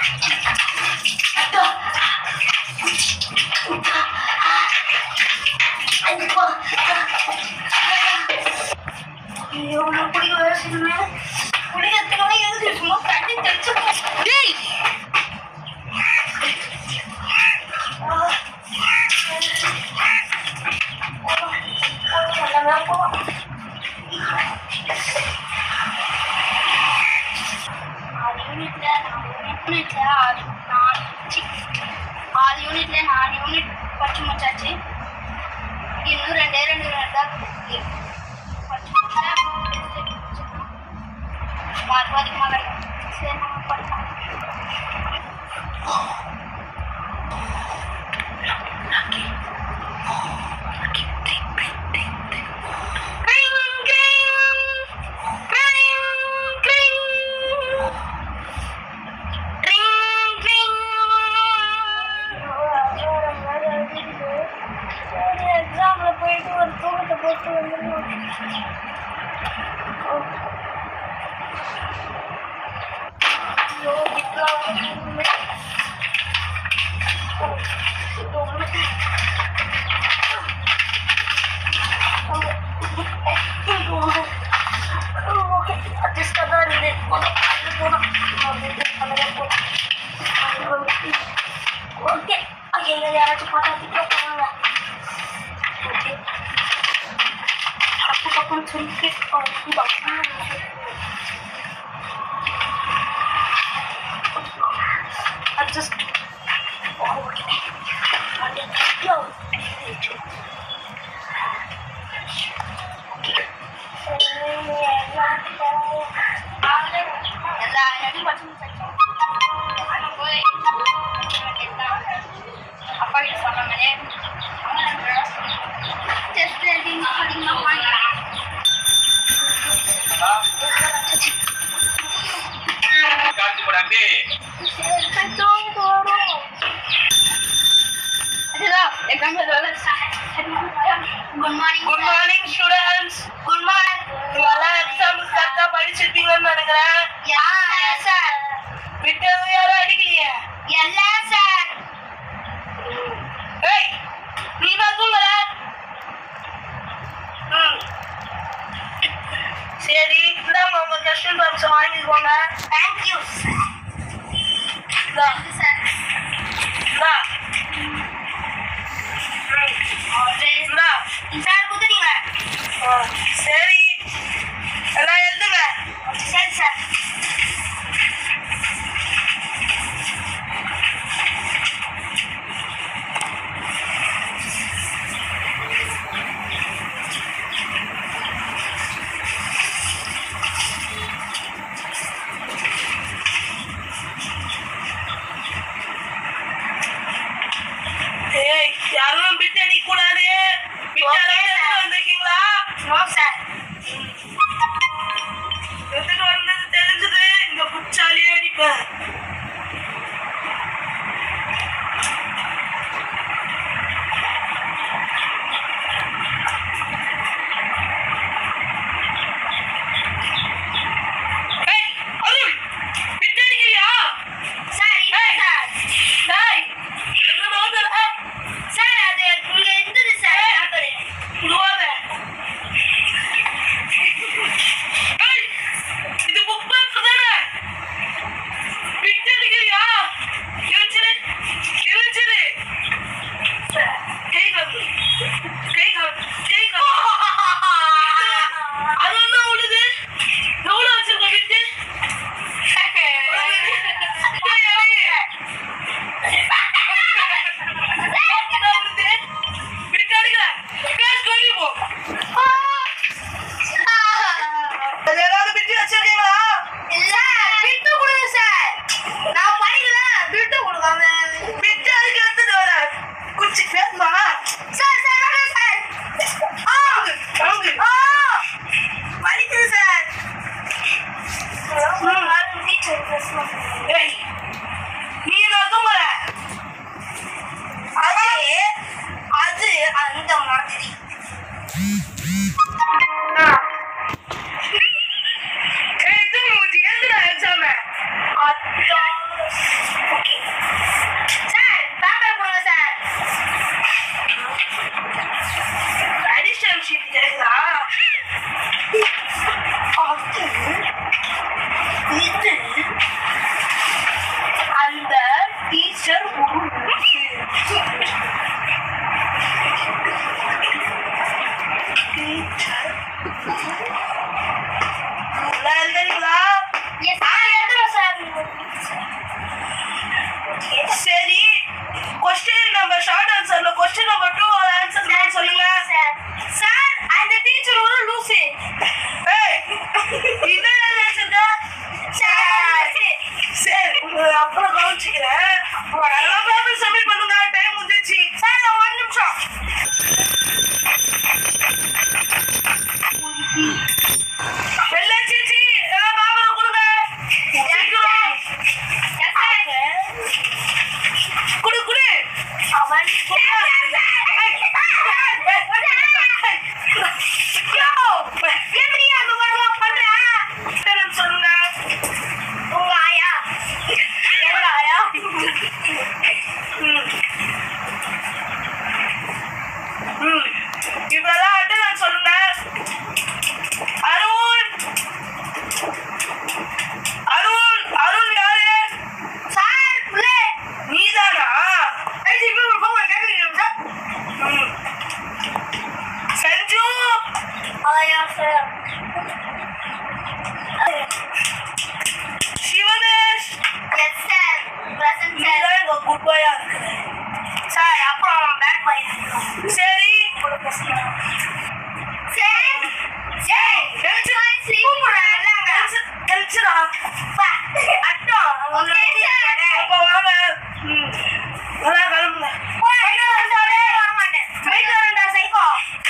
Unit படிச்சு முடிச்சாச்சு. இன்னும் ரெண்டே தான் மார்க் அதிகமாக கிடைக்கும். சரி நம்ம படிக்கலாம். Good morning students. Good morning. All exams கரெக்ட்டா படிச்சிட்டீங்கன்னு நினைக்கிறேன். Yes sir. விட்டது யாரும் அடிக்கலையே? இல்ல சார். ஏய் நீ தான் தூங்கல? சரி இந்தாங்க உங்க கொஸ்டின் பேப்பர்ஸ் வாங்கிக்கோங்க. Thank you sir. Thank you sir. Sir குடுத்தீங்க. சரி எல்லாம் எழுதுங்க. சரி சார். ஏய் யாரும் பிட் அடிக்க கூடாது. பிட் அடிக்க வந்திருக்கீங்களா? No sir. எதுக்கு வந்தது தெரிஞ்சது இங்க புச்சாலியே அடிப்பேன். அது அந்த மாதிரி எக்ஸாம் ஓகே சார். அப்ப வாங்க. நல்லா கிளம்புங்க. போயிட்டு வந்தாலே வர மாட்டேன். போயிட்டு வரேன்டா சைக்கோ.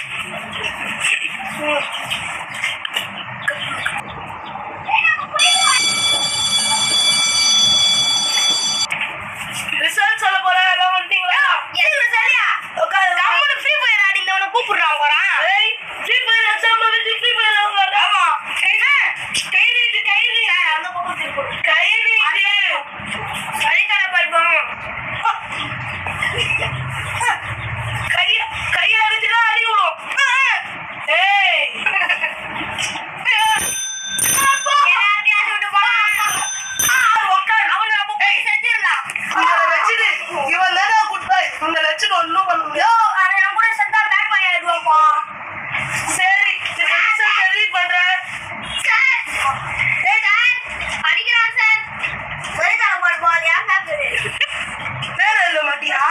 ரிசல்ட் சொல்ல போறேன். எல்லாம் வந்துட்டீங்களா? எதுக்கு சரியா? உட்காரு. கம்முனு ஃப்ரீ ஃபயர் ஆடிந்தவன கூப்பிடுறான் போறான். ஏய், ஃப்ரீ ஃபயர் எக்ஸாம் வந்து ஃப்ரீ ஃபயர் அவங்க. ஆமா. கை நீட்டு. அந்த பக்கம் திருப்பு. கை நீட்டு. சரிக்கார பைப்போம். கையை அடிச்சுனா அடி விடும். ஏய், எல்லாரும் கிளாஸ் விட்டு போலாம். உட்காரு. அவனை அப்போ போய் செஞ்சிடலாம். உங்களை வச்சுட்டு இவன் தானே குட் பாய். உங்களை வச்சுட்டு ஒன்றும் பண்ண முடியாது. அவன் என் கூட செத்தா பேக் பண்ணி ஆயிடுவான்ப்பா. சரி, ரிசல்ட் ரெடி பண்றேன். சார். ஏய் சார். அடிக்கிறான் சார். சரிக்கார பைப்போம். அது ஏன் பேப்பரு? வேற இல்லை மாட்டியா?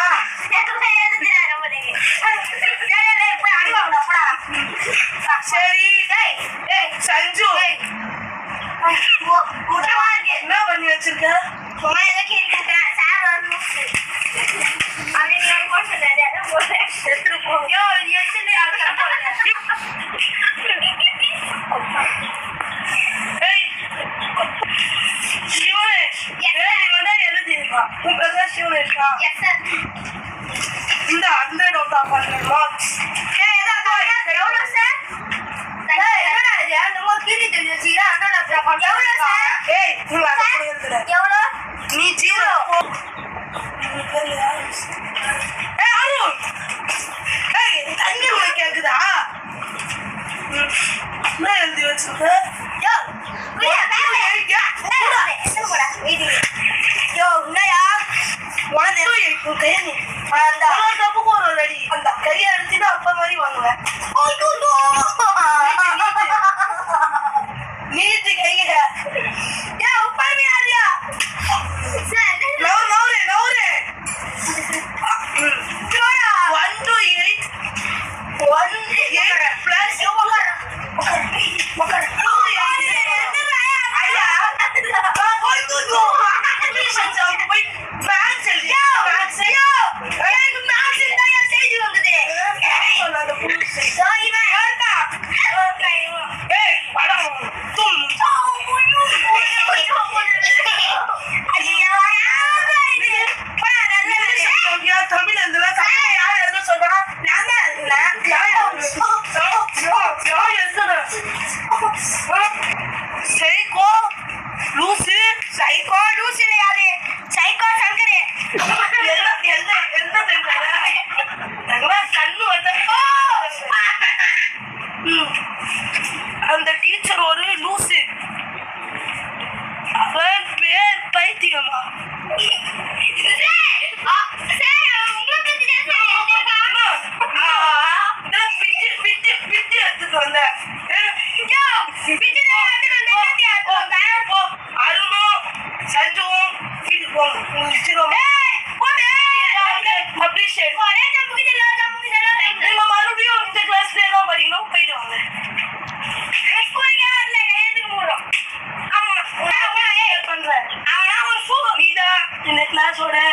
சரி. சஞ்சு என்ன பண்ணி வச்சிருக்க? ஏய், சிவனேஷ். ஏய், இவன் தான் எழுதியிருக்கான். உன் பேர் தான் சிவனேஷா? இந்த 100 out of 100 marks. ஏய், நீங்க அதை கூட எழுதுற. நீ ஜீரோ. ஏய், அருண். ஏய், தண்ணி உனக்கு கேக்குதா? என்ன எழுதி வச்சிருக்க? தப்புக்கு ஒரு அடி. அந்த கையை அடிச்சுட்டு அப்ப மாதிரி வாங்குவேன். நீட்டு கைய நவுரு. 1 to 8 plus அந்த டீச்சர் ஒரு லூசு. அவன் பேர் பைத்தியமா? பிட்டு எடுத்துட்டு வந்த அருணும் சஞ்சுவும் வீட்டுக்கு போங்க. அப்ரிஷியேட். நீங்க மறுபடியும் இந்த கிளாஸ்ல தான் படிக்கணும். போயிட்டு வாங்க. இந்த கிளாஸோட